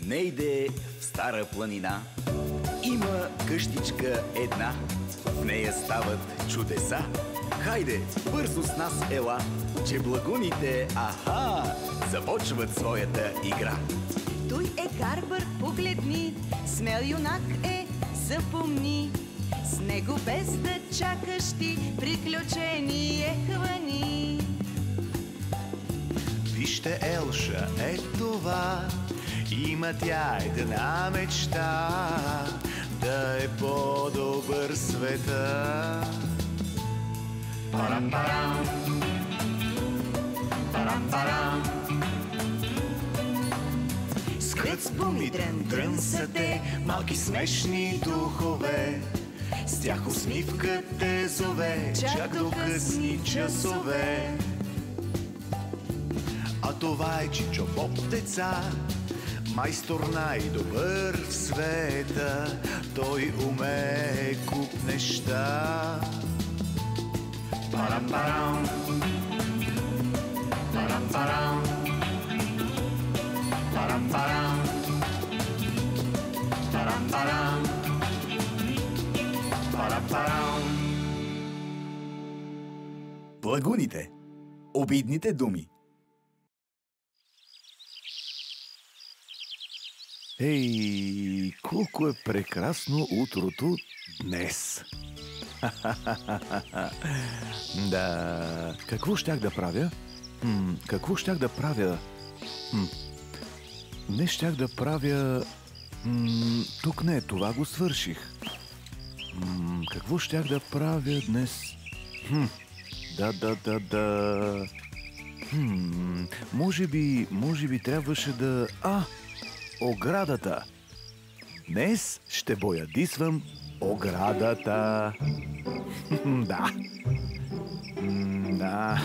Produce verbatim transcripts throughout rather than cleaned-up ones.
Нейде в стара планина има къщичка една, в нея стават чудеса. Хайде, бързо с нас ела, че благуните, аха, започват своята игра. Той е Гарбър, погледни, смел юнак е, запомни. С него без да чакаш ти, приключение хвани. Вижте, Елша, е това, има тя една мечта, да е по-добър света. Парам-парам, парам-парам. Скръц, буми, дрън, дрън са те, малки смешни духове. С тях усмивката те зове, чак до късни часове. А това е Чичо Боб, деца, майстор най-добър в света. Той умее куп неща. Парам-парам, парам-парам, парам-парам, парам-парам, парам-парам. Благуните. Обидните думи. Ей, колко е прекрасно утрото днес! Да, какво щях да правя? М, какво щях да правя? М, днес щях да правя... М, тук не, това го свърших. М, какво щях да правя днес? Хм, да, да, да, да... Хм, може би, може би трябваше да... А! Оградата. Днес ще боядисвам оградата. Да. Да.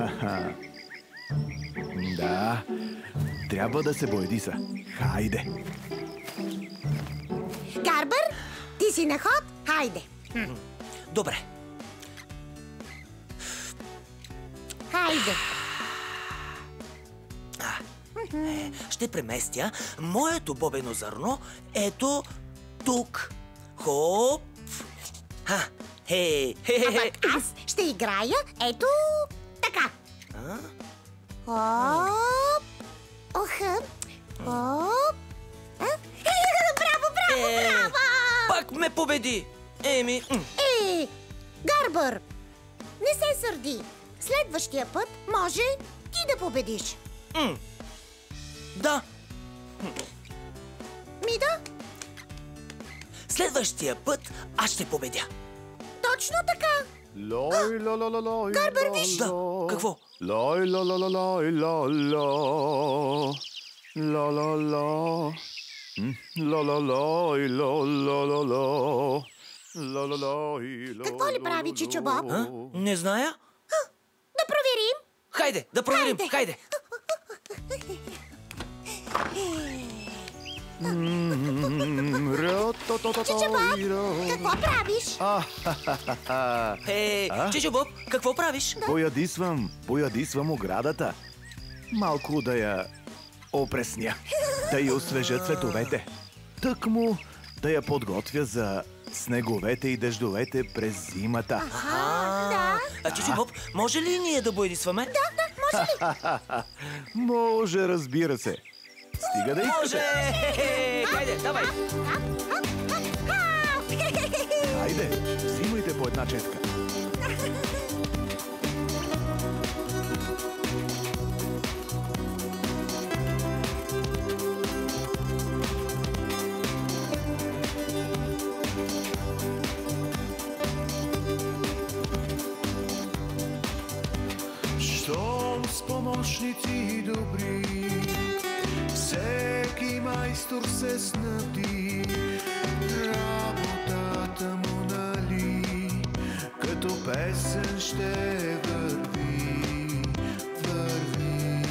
Да. Трябва да се боядиса. Хайде. Гарбър, ти си на ход? Хайде. Добре. Хайде. Ще преместя моето бобено зърно ето тук. Хоп! Ха! Хей! А пък аз ще играя ето така. А? Хоп! Оха! Хоп! А? Браво, браво, Е, браво! Пак ме победи! Еми... м. Е, Гарбър, не се сърди. Следващия път може ти да победиш. М. Да! Ми да, Следващия път аз ще победя. точно така. Лой, ла, ла, ла, лой, Гарбър, виж! Да, какво? Лой, ла, ла, ла, лой, ла, ла. Ла, ла, ла. М, ла, ла, лой, ла, ла, ла, ла. Ла, ла, лой, ла, Какво ли ла, прави ла, Чичо ла. Боб? А? Не зная. Да проверим. Хайде, да проверим. Хайде. Хайде. М, ра, то, то, то, Чичо Боб, той, ра. какво правиш? А, ха-ха-ха. Е, А? Чичо Боб, какво правиш? Боядисвам, боядисвам оградата. Малко да я опресня, да я освежа цветовете. Тъкмо да я подготвя за снеговете и дъждовете през зимата. А, да. А, Чичо Боб, може ли ние да боядисваме? Да, да, може ли? Може, разбира се. Стига да Може! искате. Хе-хе, Хайде, давай! Хайде, взимайте по една четка. Щом с помощници добри, всеки майстор се снабди, работата му нали, като песен ще върви, върви.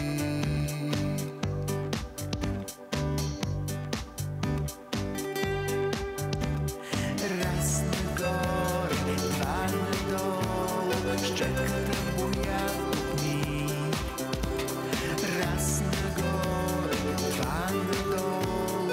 Раз нагоре, два надолу, щеката боя дни. Раз нагоре, два надолу,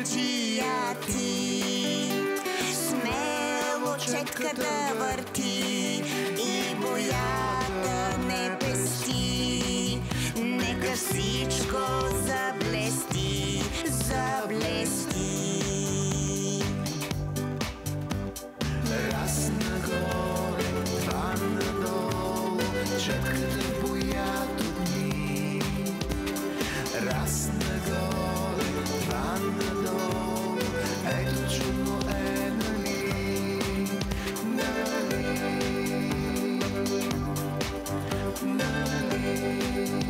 бояджия ти. Смело четката върти и боята не пести. Нека всичко заблести, заблести. Раз нагоре, два надолу, четката боято дни. Раз нагоре, два надолу, ето чудно е, нали, нали, нали.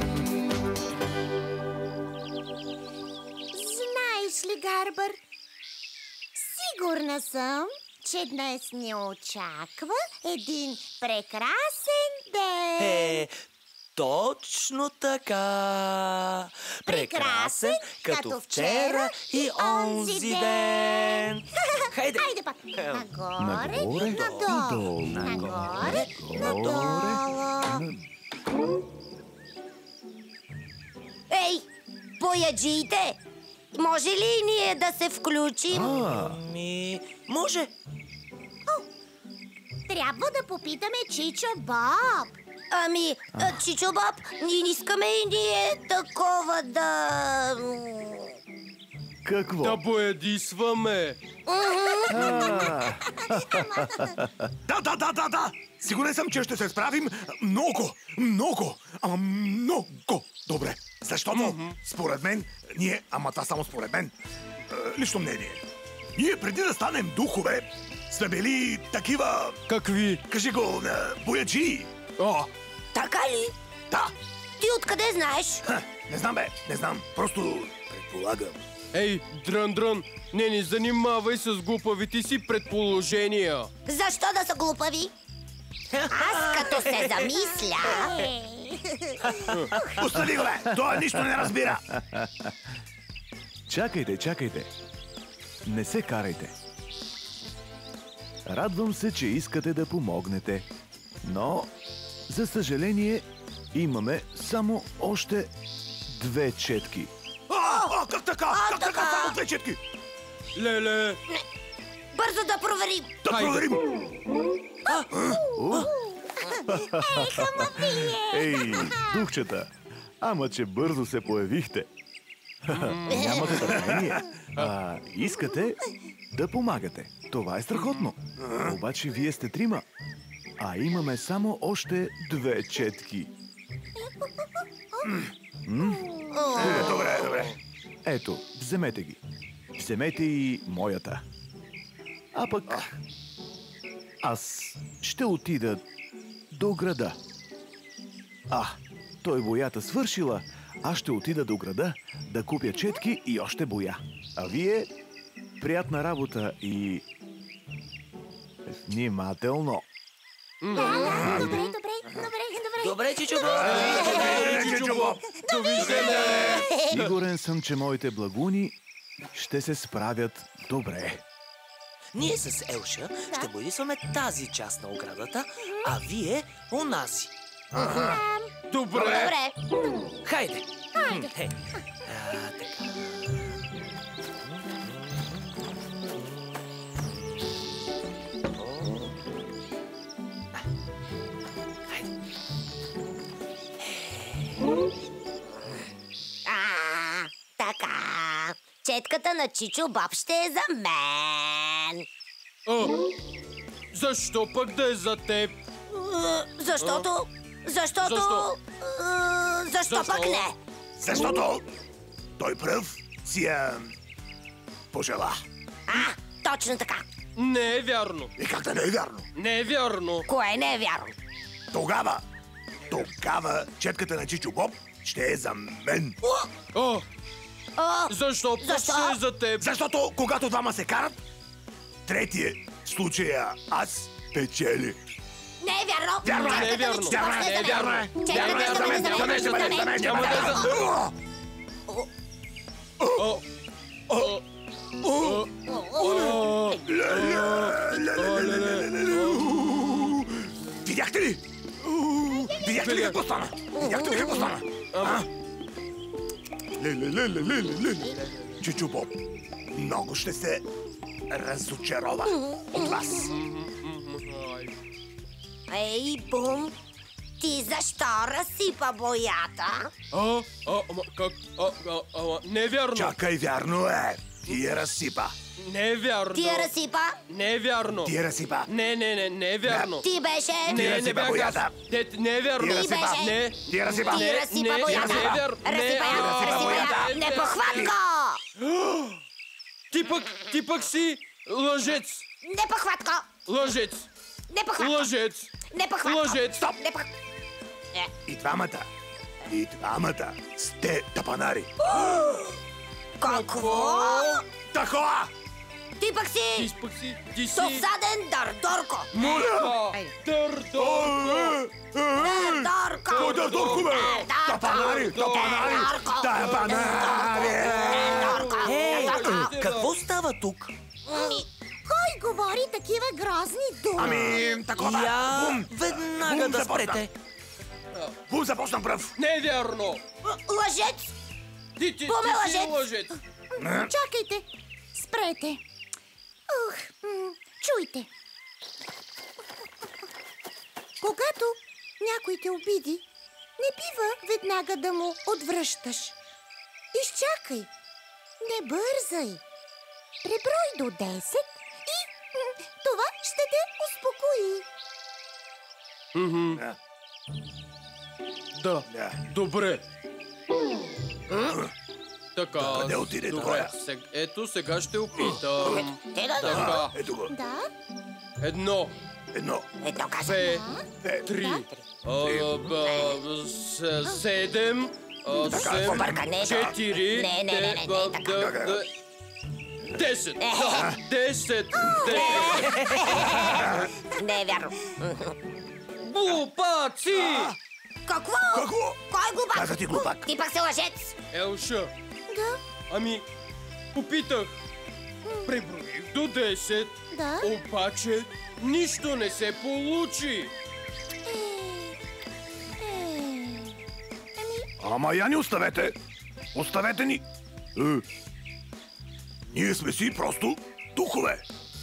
Знаеш ли, Гарбър, сигурна съм, че днес ни очаква един прекрасен ден. Е, точно така. Прекрасен, като вчера и онзи ден. Хайде. Хайде пак. Нагоре, Нагоре, надолу. надолу. Нагоре, Нагоре, надолу. Ей, бояджиите! Може ли и ние да се включим? А, Ми, може. Трябва да попитаме Чичо Боб. Ами, а, Чичо Боб, ние не искаме и ние такова да... какво? Да боядисваме. Да, да, да, да, да! Сигурен съм, че ще се справим много, много, ама много добре. Защото, mm-hmm. според мен, ние, ама това само според мен, е, лично мнение, ние преди да станем духове, сме били такива... Какви? Кажи го, е, бояджии. О, Така ли? Да. Ти откъде знаеш? Ха, не знам, бе, не знам. Просто предполагам. ей, Дрън-дрън, не ни занимавай с глупавите си предположения. Защо да са глупави? Аз като се замисля... Остани го, бе! Той нищо не разбира. Чакайте, чакайте. Не се карайте. Радвам се, че искате да помогнете. Но, за съжаление, имаме само още две четки. А, а, как така? Как така? така? Само две четки? Леле, Бързо да проверим. Да Хайде. проверим. Ей, духчета! Ама че бързо се появихте. Нямате търпение. А, искате да помагате. Това е страхотно. Обаче вие сте трима. А имаме само още две четки. Добре, добре, добре. Ето, вземете ги. Вземете и моята. А пък аз ще отида до града. А, той боята свършила. Аз ще отида до града да купя четки и още боя. А вие приятна работа и внимателно. Добре, добре, добре, добре. Добре, Чичо Боб. Чичо Боб. довиждане! Сигурен съм, че моите благуни ще се справят добре. Ние с Елша ще боядисваме тази част на оградата, а вие онази. Добре! Добре. Хайде. Хайде. Хе. А, така. А. Хайде. А, така. Четката на Чичо Боб ще е за мен. А, защо пък да е за теб? А, Защото... Защото... Защо? а, Защо Защо? пък не? Защото той пръв си я пожела. А, точно така. Не е вярно. И как да не е вярно? Не е вярно. Кое не е вярно? Тогава, тогава четката на Чичо Боб ще е за мен. О, О, защо пък Защо? ще е за теб? Защото когато двама се карат, третия, в случая аз, печели. не е вярно. Вярно е. Четката Не е на вярно. Чичо Боб ще е за Вярно мен. е. Четката Вярно е. е за мен, за мен, за мен, за мен. Няма да е за... О, о, о, о, Видяхте ли? Видяхте ли какво стана? Видяхте ли какво стана? А? Леле, леле, леле, леле. Чичо Боб, много ще се разочарова от вас. Ей, Бум, ти защо разсипа боята? А, а, ама как? А, а, ама, не е вярно. Чакай, вярно е. Ти я разсипа. Не е вярно. Ти я разсипа? Не е вярно. Ти я разсипа. Не, не, не, не е вярно. Ти беше? Не, не разсипа бях аз. боята. Не, не е вярно. Ти разсипа. Не. Ти я разсипа. Ти Не, разсипа не, боята. не е вярно. Не, Разсипа я, а, разсипа боята. я. Не похватко! Ти пък, ти пък си лъжец. Не похватко! Лъжец. Не похватко! Лъжец. Не похватко! Лъжец. Стоп! Не пох... Е, И двамата. И двамата сте тапанари. какво? Такова! Ти пък Ти си пък си, ти си... совсаден дърдорко! Моля! Дърдо! Дърдорко! Кой дърдорко, бе? Тапанари! Тапанари! Тапанари! Ей, а какво става тук? Кой говори такива грозни думи? Ами, такова! Я Бум! веднага Бум да започна. спрете. Бум започна пръв! Не е вярно! Лъжец! Ти, ти, Боме ти си лъжец! лъжец! Чакайте, спрете. Ух, м, чуйте. Когато някой те обиди, не бива веднага да му отвръщаш. Изчакай, не бързай. Преброй до десет и м, това ще те успокои. Мгм. Да, Да. добре. Така, Къде отиде добре. тоя? Сега, ето, сега ще опитам. Те да Така, Ето го. Да, едно, Едно. Едно каза. две, Две. три, а, ба, с- седем, а, Така, седем, объркане. четири, Не, не, не, не, не, де- така. де- де- десет. Е. Да, десет. Десет. Не е вярно. Глупаци! Какво? Какво? Кой глупак? Каза ти глупак. Ти пък си лъжец. Елша, да, ами, попитах. Преброих до десет, да. обаче нищо не се получи. Е, е, ами, Ама я ни оставете. Оставете ни. Е. Ние сме си просто духове.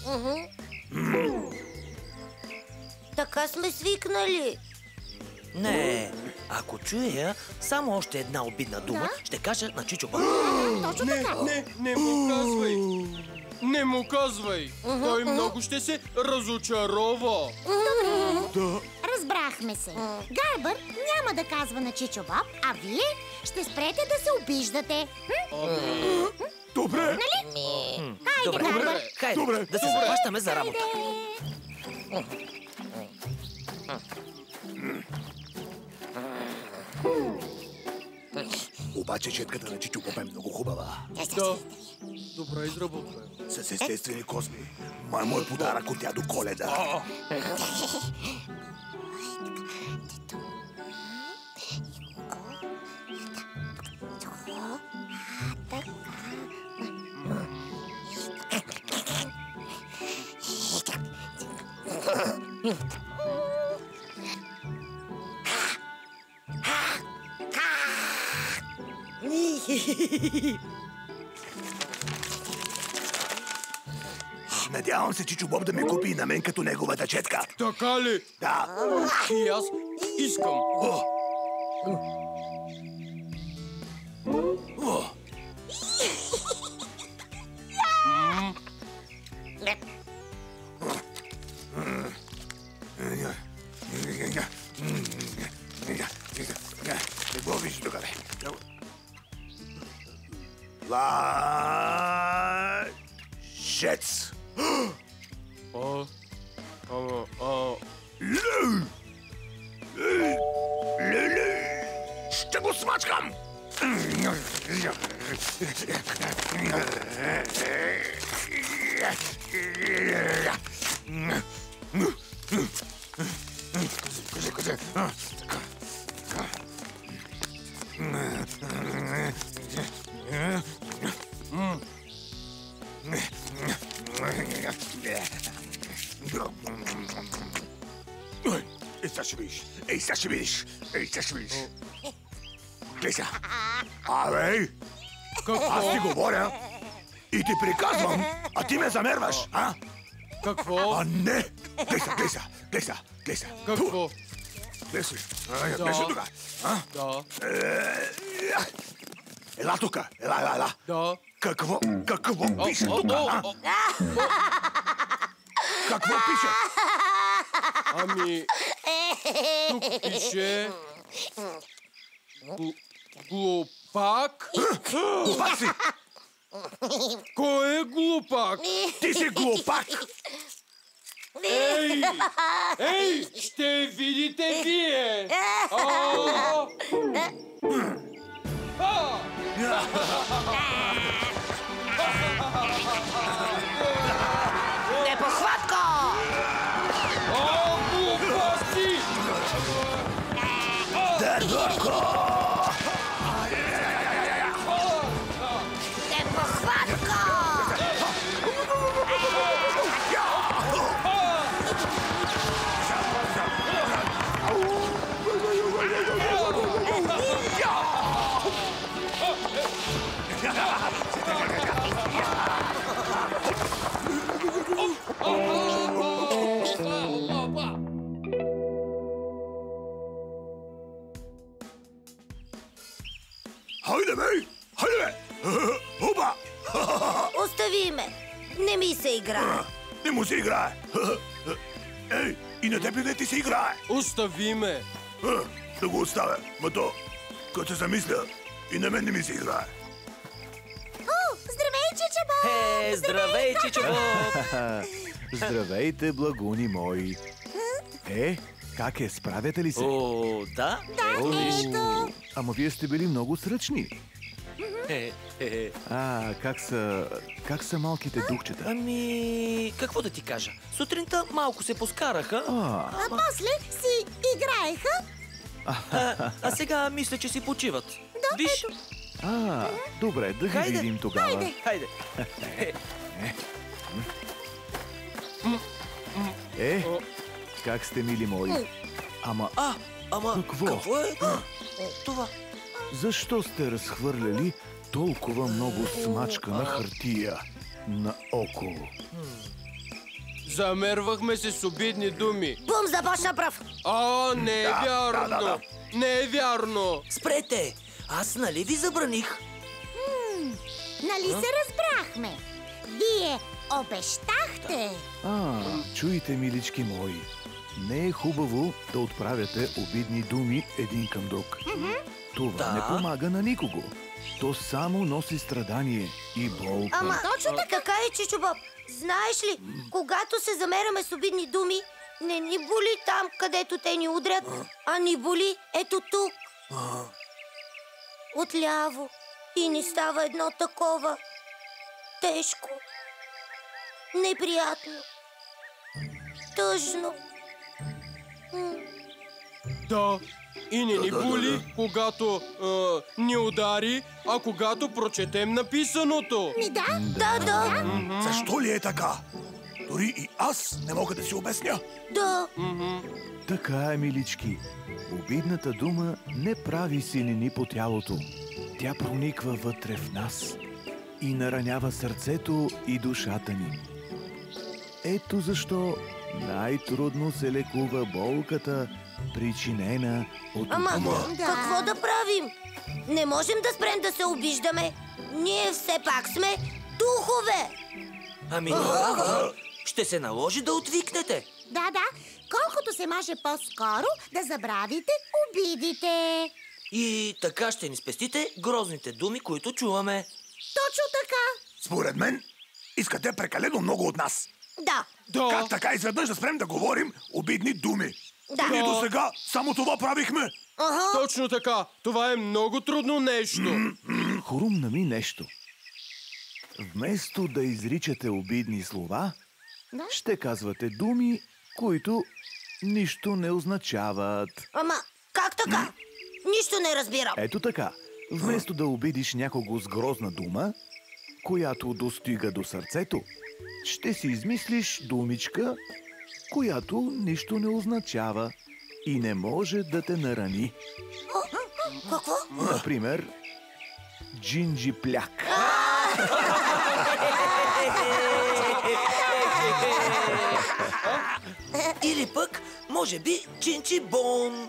Така сме свикнали. Не, ако чуя само още една обидна дума, Да? ще кажа на Чичо Баб. точно Не, така. не, не му казвай. Не му казвай. Той много ще се разочарова. Да. Разбрахме се. Гарбър няма да казва на Чичо Боб, а вие ще спрете да се обиждате. М? Добре. Добре, Гарбър. хайде, Добре. да се захващаме за работа. Обаче четката на Чичо Поп е много хубава. Да. Добре изработвай. С естествени косми. Май мой подарък от дядо Коледа. Надявам се Чичо Боб да ме купи и на мен като неговата четка. Така ли? Да. И аз искам. О. О. Не го виж тук, бе. Лъжец. А, ама, а, Лю! Лю-лю! Ще го смачкам! Кажи, кажи. Ей, сега ще видиш. Ей, сега ще видиш. Ей, сега ще видиш. Гледай сега. Абе, какво? аз ти говоря И ти приказвам, а ти ме замерваш, а? Какво? А не! Глей са, глей са, глей са, глей са. Какво? Глей си. Ай, Да. беше тук. А? Да, Ела тука, ела, ела, ела. да. Какво, какво О, пише о, тук, о, а? о. Какво пише? Ами, тук пише... Гл- Глупак? Глупак си! Кой е глупак? Ти си глупак! Ей! Ей! Ще видите вие! А! А! Непохватко! А, глупости! Непохватко! Хайде, бе! Хайде, бе! Опа! Остави ме! Не ми се играе! Не му се играе! Ей, и на тебе не ти се играе! Остави ме! Да го оставя, ма то, като се замисля, и на мен не ми се играе. О, здравей, Чичабо! Е, здравей, Чичо! Здравейте, благуни мои! Е, как е, справяте ли се? О, да? Да, ето! Ама вие сте били много сръчни. Е, е, А, как са... как са малките духчета? ами, какво да ти кажа? Сутринта малко се поскараха, А, А после си играеха? а, а сега мисля, че си почиват. Виж, а, добре, да ги Хайде, видим тогава. хайде. Е, как сте, мили мои? Ама, А, ама, Какво? какво е това? защо сте разхвърляли толкова много смачкана хартия наоколо? Замервахме се с обидни думи. Бум започна прав! А, не е Да, вярно! да, да, да. Не е вярно! Спрете! Аз нали ви забраних? Нали се разбрахме? Вие обещахте! А, чуйте, милички мои, не е хубаво да отправяте обидни думи един към друг. Това Да. не помага на никого. То само носи страдание и болка. Ама точно така. Така е, Чичо Боб. Знаеш ли, когато се замеряме с обидни думи, не ни боли там, където те ни удрят, а ни боли ето тук. Отляво. И ни става едно такова тежко, неприятно, тъжно. М. Да, и не ни Да, да, боли, да. когато е, ни удари, а когато прочетем написаното. Ми да, Да, да, Защо ли е така? Дори и аз не мога да си обясня. да. Така е, милички. Обидната дума не прави синини по тялото. Тя прониква вътре в нас и наранява сърцето и душата ни. Ето защо най-трудно се лекува болката, причинена от Ама, обида. Да. какво да правим? Не можем да спрем да се обиждаме. Ние все пак сме духове. Ами тогава ще се наложи да отвикнете. да, да. Колкото се може по-скоро да забравите обидите. И така ще ни спестите грозните думи, които чуваме. Точно така. Според мен, искате прекалено много от нас. Да, Да, Как така изведнъж да спрем да говорим обидни думи? да. Ние до сега само това правихме. Ага. точно така. Това е много трудно нещо. Хрумна ми нещо. Вместо да изричате обидни слова, Да. ще казвате думи, които нищо не означават. Ама, как така? Нищо не разбирам. Ето така. Вместо да обидиш някого с грозна дума, която достига до сърцето, ще си измислиш думичка, която нищо не означава и не може да те нарани. Какво? Например, джинджи пляк. Или пък, може би, Чинчибон.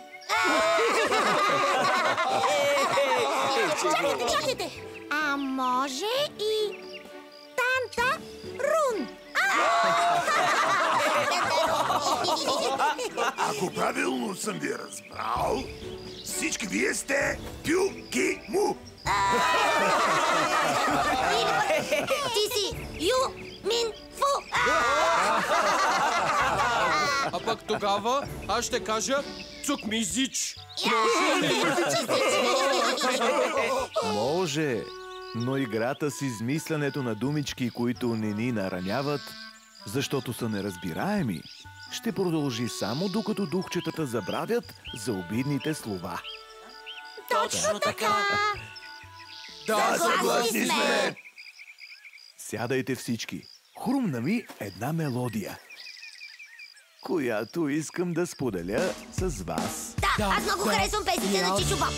Чакайте, чакайте! А може и Танта Рун. Ако правилно съм ви разбрал, всички вие сте Пю-ки-му. Ти си Ю Мин Фу. А пък тогава аз ще кажа Цукмизич. Може, но играта с измислянето на думички, които не ни нараняват, защото са неразбираеми, ще продължи само докато духчетата забравят за обидните слова. Точно така. Да, Съгласни сме. Сядайте всички. Хрумна ми една мелодия, която искам да споделя с вас. Да, аз много харесвам песните на Чичо Боб.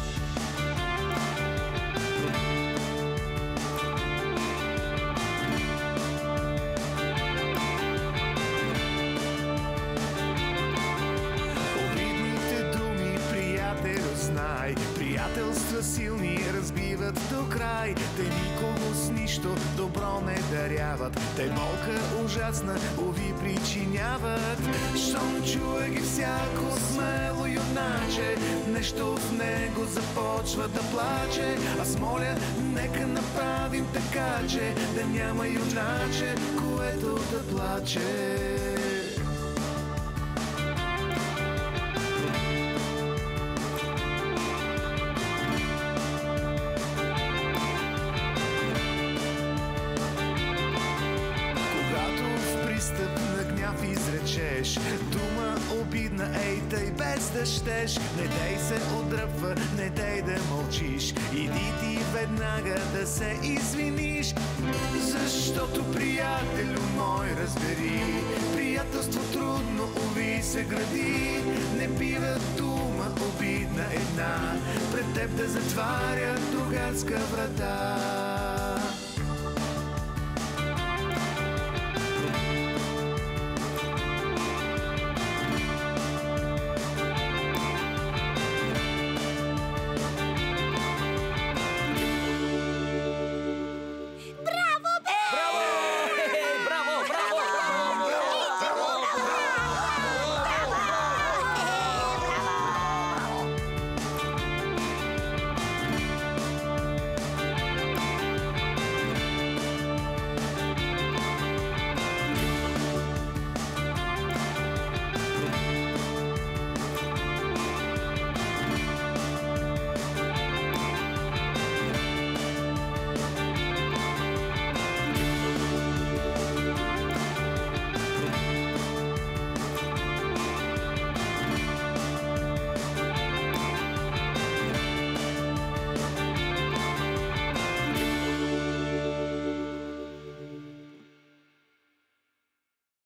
Обидните думи, приятелю, знай, приятелства силни разбиват до край. Те никого с нищо добро не даряват, те болка ужасна уви причиняват. Щом чуе ги всяко смело юначе, нещо в него започва да плаче. Аз моля, нека направим така, че да няма юначе, което да плаче. Пристъп на гняв изречеш дума обидна, ей тъй без да щеш. Не дей се отдръпва, не дей да мълчиш, иди ти веднага да се извиниш. Защото, приятелю мой, разбери, приятелство трудно, уви, се гради. Не бива дума обидна една пред теб да затваря другарска врата.